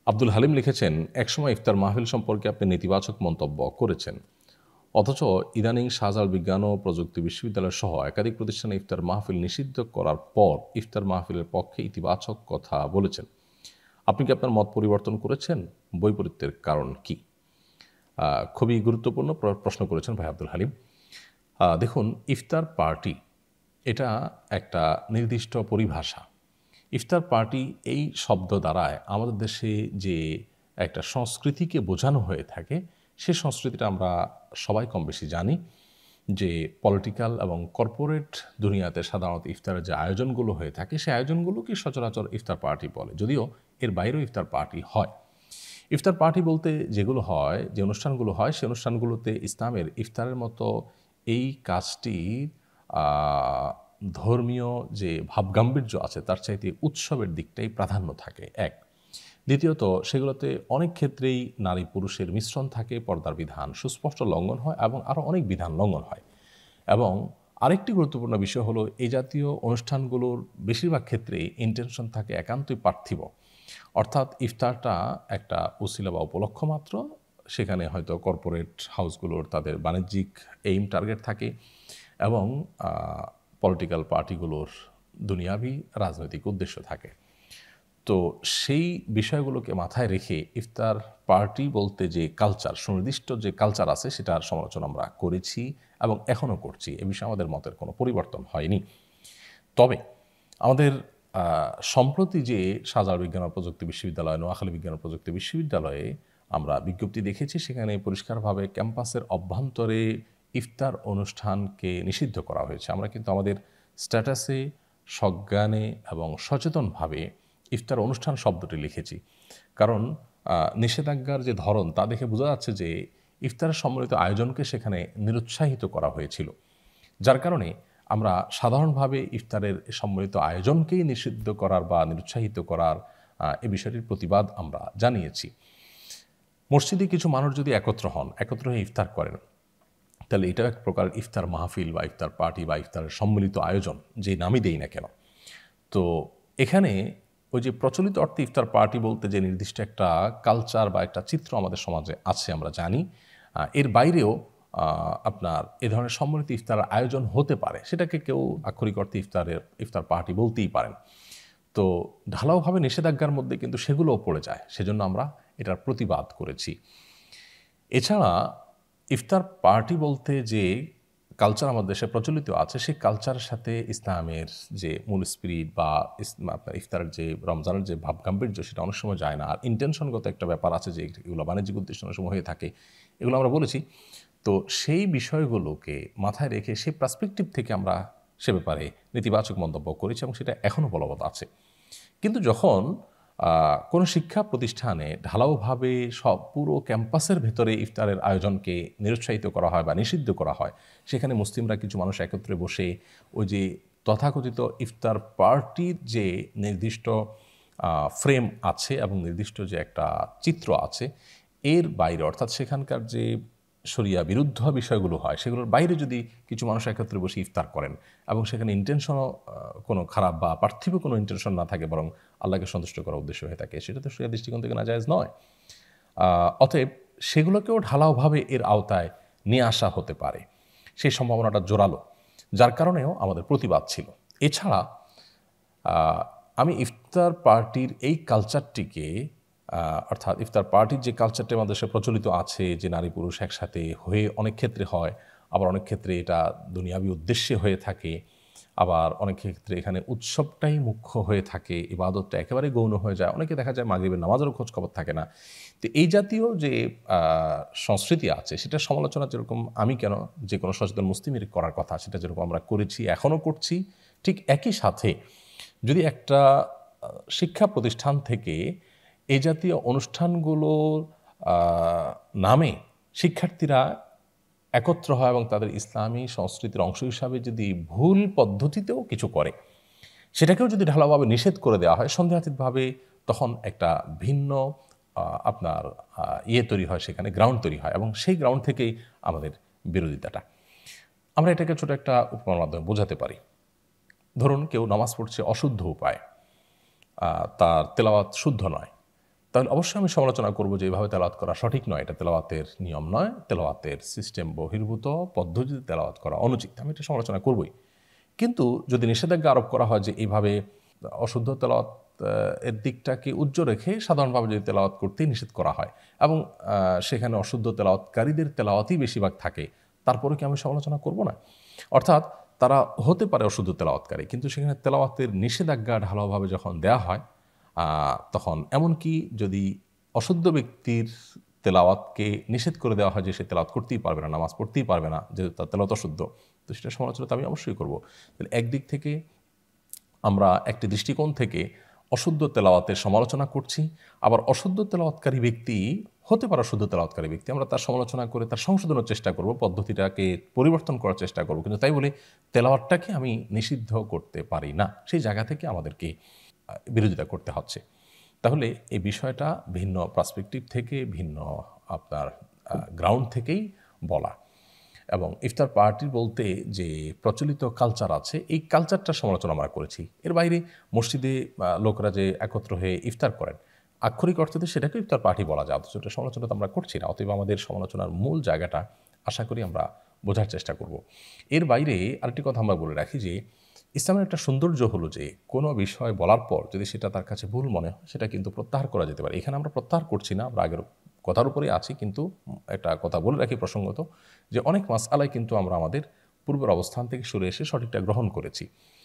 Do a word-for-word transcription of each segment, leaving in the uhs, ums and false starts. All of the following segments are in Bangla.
আব্দুল হালিম লিখেছেন, একসময় ইফতার মাহফিল সম্পর্কে আপনি নেতিবাচক মন্তব্য করেছেন, অথচ ইদানিং শাহজালাল বিজ্ঞান ও প্রযুক্তি বিশ্ববিদ্যালয় সহ একাধিক প্রতিষ্ঠানে ইফতার মাহফিল নিষিদ্ধ করার পর ইফতার মাহফিলের পক্ষে ইতিবাচক কথা বলেছেন। আপনি কি আপনার মত পরিবর্তন করেছেন? বৈপরীত্যের কারণ কি? খুবই গুরুত্বপূর্ণ প্রশ্ন করেছেন ভাই আব্দুল হালিম। দেখুন, ইফতার পার্টি এটা একটা নির্দিষ্ট পরিভাষা। ইফতার পার্টি এই শব্দ দ্বারায় আমাদের দেশে যে একটা সংস্কৃতিকে বোঝানো হয়ে থাকে, সে সংস্কৃতিটা আমরা সবাই কম বেশি জানি যে পলিটিক্যাল এবং কর্পোরেট দুনিয়াতে সাধারণত ইফতারের যে আয়োজনগুলো হয়ে থাকে, সেই আয়োজনগুলোকে সচরাচর ইফতার পার্টি বলে, যদিও এর বাইরেও ইফতার পার্টি হয়। ইফতার পার্টি বলতে যেগুলো হয়, যে অনুষ্ঠানগুলো হয়, সেই অনুষ্ঠানগুলোতে ইসলামের ইফতারের মতো এই কাজটি ধর্মীয় যে ভাবগাম্ভীর্য আছে তার চাইতে উৎসবের দিকটাই প্রাধান্য থাকে এক। দ্বিতীয়ত, সেগুলোতে অনেক ক্ষেত্রেই নারী পুরুষের মিশ্রণ থাকে, পর্দার বিধান সুস্পষ্ট লঙ্ঘন হয় এবং আরও অনেক বিধান লঙ্ঘন হয়। এবং আরেকটি গুরুত্বপূর্ণ বিষয় হলো, এই জাতীয় অনুষ্ঠানগুলোর বেশিরভাগ ক্ষেত্রেই ইন্টেনশন থাকে একান্তই পার্থিব, অর্থাৎ ইফতারটা একটা উসিলা বা উপলক্ষ মাত্র। সেখানে হয়তো কর্পোরেট হাউসগুলোর তাদের বাণিজ্যিক এইম টার্গেট থাকে এবং পলিটিক্যাল পার্টিগুলোর দুনিয়াবি রাজনৈতিক উদ্দেশ্য থাকে। তো সেই বিষয়গুলোকে মাথায় রেখে ইফতার পার্টি বলতে যে কালচার, সুনির্দিষ্ট যে কালচার আছে, সেটার সমালোচনা আমরা করেছি এবং এখনও করছি। এ বিষয়ে আমাদের মতের কোনো পরিবর্তন হয়নি। তবে আমাদের সম্প্রতি যে শাহজালাল বিজ্ঞান ও প্রযুক্তি বিশ্ববিদ্যালয়, নোয়াখালী বিজ্ঞান ও প্রযুক্তি বিশ্ববিদ্যালয়ে আমরা বিজ্ঞপ্তি দেখেছি, সেখানে পরিষ্কারভাবে ক্যাম্পাসের অভ্যন্তরে ইফতার অনুষ্ঠানকে নিষিদ্ধ করা হয়েছে। আমরা কিন্তু আমাদের স্ট্যাটাসে সজ্ঞানে এবং সচেতনভাবে ইফতার অনুষ্ঠান শব্দটি লিখেছি, কারণ নিষেধাজ্ঞার যে ধরন তা দেখে বোঝা যাচ্ছে যে ইফতারের সম্মিলিত আয়োজনকে সেখানে নিরুৎসাহিত করা হয়েছিল, যার কারণে আমরা সাধারণভাবে ইফতারের সম্মিলিত আয়োজনকেই নিষিদ্ধ করার বা নিরুৎসাহিত করার এ বিষয়টির প্রতিবাদ আমরা জানিয়েছি। মসজিদে কিছু মানুষ যদি একত্র হন, একত্র হয়ে ইফতার করেন, তাহলে এটাও এক প্রকার ইফতার মাহফিল বা ইফতার পার্টি বা ইফতারের সম্মিলিত আয়োজন, যে নামই দেই না কেন। তো এখানে ওই যে প্রচলিত অর্থে ইফতার পার্টি বলতে যে নির্দিষ্ট একটা কালচার বা একটা চিত্র আমাদের সমাজে আছে আমরা জানি, এর বাইরেও আপনার এ ধরনের সম্মিলিত ইফতার আয়োজন হতে পারে, সেটাকে কেউ আক্ষরিক অর্থে ইফতারের ইফতার পার্টি বলতেই পারেন। তো ঢালাওভাবে নিষেধাজ্ঞার মধ্যে কিন্তু সেগুলোও পড়ে যায়, সেজন্য আমরা এটার প্রতিবাদ করেছি। এছাড়া ইফতার পার্টি বলতে যে কালচার আমাদের দেশে প্রচলিত আছে, সেই কালচারের সাথে ইসলামের যে মূল স্পিরিট বা আপনার ইফতারের যে রমজানের যে ভাবগাম্ভীর্য, সেটা অনেক সময় যায় না। আর ইন্টেনশনগত একটা ব্যাপার আছে যে এগুলো বাণিজ্যিক উদ্দেশ্য অনেক সময় হয়ে থাকে, এগুলো আমরা বলেছি। তো সেই বিষয়গুলোকে মাথায় রেখে সেই পার্সপেক্টিভ থেকে আমরা সে ব্যাপারে নেতিবাচক মন্তব্য করেছি এবং সেটা এখনও বলবৎ আছে। কিন্তু যখন কোনো শিক্ষা প্রতিষ্ঠানে ঢালাওভাবে সব পুরো ক্যাম্পাসের ভেতরে ইফতারের আয়োজনকে নিরুৎসাহিত করা হয় বা নিষিদ্ধ করা হয়, সেখানে মুসলিমরা কিছু মানুষ একত্রে বসে ওই যে তথাকথিত ইফতার পার্টির যে নির্দিষ্ট ফ্রেম আছে এবং নির্দিষ্ট যে একটা চিত্র আছে, এর বাইরে, অর্থাৎ সেখানকার যে শরিয়া বিরুদ্ধ বিষয়গুলো হয়, সেগুলোর বাইরে যদি কিছু মানুষ একত্রে বসে ইফতার করেন এবং সেখানে ইন্টেনশনও কোনো খারাপ বা পার্থিব কোনো ইন্টেনশন না থাকে, বরং আল্লাহকে সন্তুষ্ট করার উদ্দেশ্য হয়ে থাকে, সেটা তো শরিয়া দৃষ্টিকোণ থেকে নাজায়েজ নয়। অতএব সেগুলোকেও ঢালাওভাবে এর আওতায় নিয়ে আসা হতে পারে, সেই সম্ভাবনাটা জোরালো, যার কারণেও আমাদের প্রতিবাদ ছিল। এছাড়া আমি ইফতার পার্টির এই কালচারটিকে, অর্থাৎ ইফতার পার্টির যে কালচারটি আমাদের দেশে প্রচলিত আছে, যে নারী পুরুষ একসাথে হয়ে অনেক ক্ষেত্রে হয়, আবার অনেক ক্ষেত্রে এটা দুনিয়াবি উদ্দেশ্যে হয়ে থাকে, আবার অনেক ক্ষেত্রে এখানে উৎসবটাই মুখ্য হয়ে থাকে, ইবাদতটা একেবারে গৌণ হয়ে যায়, অনেকে দেখা যায় মাগরিবের নামাজেরও খোঁজ খবর থাকে না। তো এই জাতীয় যে সংস্কৃতি আছে, সেটা সমালোচনা যেরকম আমি কেন যে কোনো সচেতন মুসলিমের করার কথা, সেটা যেরকম আমরা করেছি, এখনও করছি, ঠিক একই সাথে যদি একটা শিক্ষা প্রতিষ্ঠান থেকে এই জাতীয় অনুষ্ঠানগুলোর নামে শিক্ষার্থীরা একত্র হয় এবং তাদের ইসলামী সংস্কৃতির অংশ হিসাবে যদি ভুল পদ্ধতিতেও কিছু করে, সেটাকেও যদি ঢালাওভাবে নিষেধ করে দেওয়া হয় সন্দেহাতীতভাবে, তখন একটা ভিন্ন আপনার ইয়ে তৈরি হয়, সেখানে গ্রাউন্ড তৈরি হয়, এবং সেই গ্রাউন্ড থেকেই আমাদের বিরোধিতাটা। আমরা এটাকে ছোট একটা উপমার মাধ্যমে বোঝাতে পারি। ধরুন কেউ নামাজ পড়ছে অশুদ্ধ উপায়, তার তেলাওয়াত শুদ্ধ নয়, তাহলে অবশ্যই আমি সমালোচনা করব যে এভাবে তেলাওয়াত করা সঠিক নয়, এটা তেলাওয়াতের নিয়ম নয়, তেলাওয়াতের সিস্টেম বহির্ভূত পদ্ধতিতে তেলাওয়াত করা অনুচিত, আমি এটা সমালোচনা করবই। কিন্তু যদি নিষেধাজ্ঞা আরোপ করা হয় যে এইভাবে অশুদ্ধ তেলাওয়াত এর দিকটাকে উজ্জ্বল রেখে সাধারণভাবে যদি তেলাওয়াত করতেই নিষেধ করা হয় এবং সেখানে অশুদ্ধ তেলাওয়াতকারীদের তেলাওয়াতই বেশিরভাগ থাকে, তারপরে কি আমি সমালোচনা করব না? অর্থাৎ তারা হতে পারে অশুদ্ধ তেলাওয়াতকারী, কিন্তু সেখানে তেলাওয়াতের নিষেধাজ্ঞা ঢালাওভাবে যখন দেয়া হয় তখন এমনকি যদি অশুদ্ধ ব্যক্তির তেলাওয়াতকে নিষেধ করে দেওয়া হয় যে সে তেলাওয়াত করতেই পারবে না, নামাজ পড়তেই পারবে না, যেহেতু তার তেলাওয়াত অশুদ্ধ, তো সেটা সমালোচনা তো আমি অবশ্যই করবো। তাহলে একদিক থেকে আমরা একটি দৃষ্টিকোণ থেকে অশুদ্ধ তেলাওয়াতের সমালোচনা করছি, আবার অশুদ্ধ তেলাওয়াতকারী ব্যক্তি হতে পারে অশুদ্ধ তেলাওয়াতকারী ব্যক্তি, আমরা তার সমালোচনা করে তার সংশোধনের চেষ্টা করব, পদ্ধতিটাকে পরিবর্তন করার চেষ্টা করব, কিন্তু তাই বলে তেলাওয়াতটাকে আমি নিষিদ্ধ করতে পারি না, সেই জায়গা থেকে আমাদেরকে বিরোধিতা করতে হচ্ছে। তাহলে এই বিষয়টা ভিন্ন পার্সপেক্টিভ থেকে, ভিন্ন আপনার গ্রাউন্ড থেকেই বলা। এবং ইফতার পার্টি বলতে যে প্রচলিত কালচার আছে, এই কালচারটার সমালোচনা আমরা করেছি। এর বাইরে মসজিদে লোকরা যে একত্র হয়ে ইফতার করেন, আক্ষরিক অর্থে সেটাকে ইফতার পার্টি বলা যায়, অথচ এটা সমালোচনা তো আমরা করছি না। অতএব আমাদের সমালোচনার মূল জায়গাটা আশা করি আমরা বোঝার চেষ্টা করব। এর বাইরে আরেকটি কথা আমরা বলে রাখি যে ইসলামের একটা সৌন্দর্য হলো যে কোনো বিষয় বলার পর যদি সেটা তার কাছে ভুল মনে হয় সেটা কিন্তু প্রত্যাহার করা যেতে পারে। এখানে আমরা প্রত্যাহার করছি না, আমরা আগের কথার উপরে আছি, কিন্তু একটা কথা বলে রাখি প্রসঙ্গত, যে অনেক মাসআলায় কিন্তু আমরা আমাদের পূর্বের অবস্থান থেকে সরে এসে সঠিকটা গ্রহণ করেছি।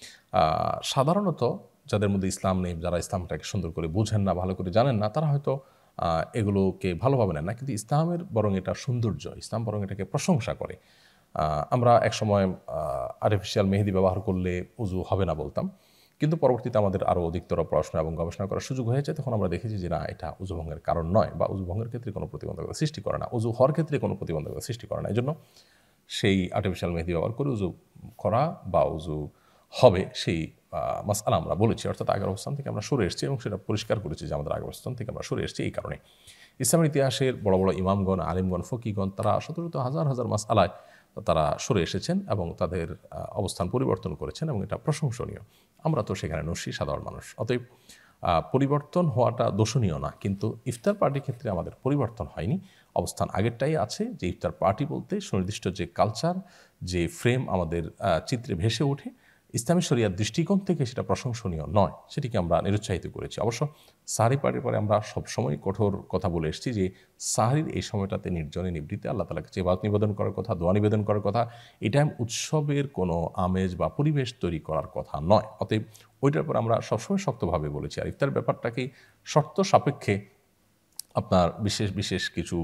সাধারণত যাদের মধ্যে ইসলাম নেই, যারা ইসলামটাকে সুন্দর করে বুঝেন না, ভালো করে জানেন না, তারা হয়তো এগুলোকে ভালোভাবে নেন না, কিন্তু ইসলামের বরং এটা সৌন্দর্য, ইসলাম বরং এটাকে প্রশংসা করে। আমরা একসময় আর্টিফিশিয়াল মেহেদি ব্যবহার করলে উজু হবে না বলতাম, কিন্তু পরবর্তীতে আমাদের আরও অধিকতর পড়াশোনা এবং গবেষণা করার সুযোগ হয়েছে, তখন আমরা দেখেছি যে না, এটা উজু ভঙ্গের কারণ নয়, বা উজু ভঙ্গের ক্ষেত্রে কোনো প্রতিবন্ধকতা সৃষ্টি করে না, উজু হওয়ার ক্ষেত্রে কোনো প্রতিবন্ধকতা সৃষ্টি করে না। এই জন্য সেই আর্টিফিশিয়াল মেহেদি ব্যবহার করে উজু করা বা উজু হবে সেই মাসআলা আমরা বলেছি, অর্থাৎ আগের অবস্থান থেকে আমরা সরে এসেছি এবং সেটা পরিষ্কার করেছি যে আমাদের আগের অবস্থান থেকে আমরা সরে এসেছি। এই কারণে ইসলামের ইতিহাসের বড় বড় ইমামগণ, আলিমগণ, ফকিগণ তারা শত শত হাজার হাজার মাসআলায় তারা সরে এসেছেন এবং তাদের অবস্থান পরিবর্তন করেছেন, এবং এটা প্রশংসনীয়। আমরা তো সেখানে নস্যি সাধারণ মানুষ, অতএব পরিবর্তন হওয়াটা দোষণীয় না। কিন্তু ইফতার পার্টির ক্ষেত্রে আমাদের পরিবর্তন হয়নি, অবস্থান আগেরটাই আছে, যে ইফতার পার্টি বলতে সুনির্দিষ্ট যে কালচার, যে ফ্রেম আমাদের চিত্রে ভেসে ওঠে, ইসলামী শরিয়ার দৃষ্টিকোণ থেকে সেটা প্রশংসনীয় নয়, সেটিকে আমরা নিরুৎসাহিত করেছি। অবশ্য সাহরি পার্টির পরে আমরা সবসময় কঠোর কথা বলে এসেছি যে সাহরির এই সময়টাতে নির্জনে নিবৃত্তে আল্লাহ তাআলার কাছে ইবাদত নিবেদন করার কথা, দোয়া নিবেদন করার কথা, এটা উৎসবের কোনো আমেজ বা পরিবেশ তৈরি করার কথা নয়। অতএব ওইটার পর আমরা সবসময় শক্তভাবে বলেছি। আর ইফতার ব্যাপারটাকে শর্ত সাপেক্ষে আপনার বিশেষ বিশেষ কিছু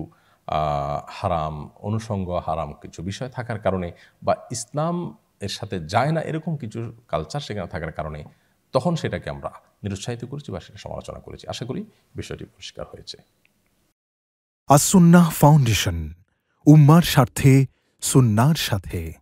হারাম অনুষঙ্গ, হারাম কিছু বিষয় থাকার কারণে, বা ইসলাম এর সাথে যায় না এরকম কিছু কালচার সেখানে থাকার কারণে, তখন সেটাকে আমরা নিরুৎসাহিত করেছি বা সেটা সমালোচনা করেছি। আশা করি বিষয়টি পরিষ্কার হয়েছে। আস-সুন্নাহ ফাউন্ডেশন, উম্মার স্বার্থে সুন্নাহর সাথে।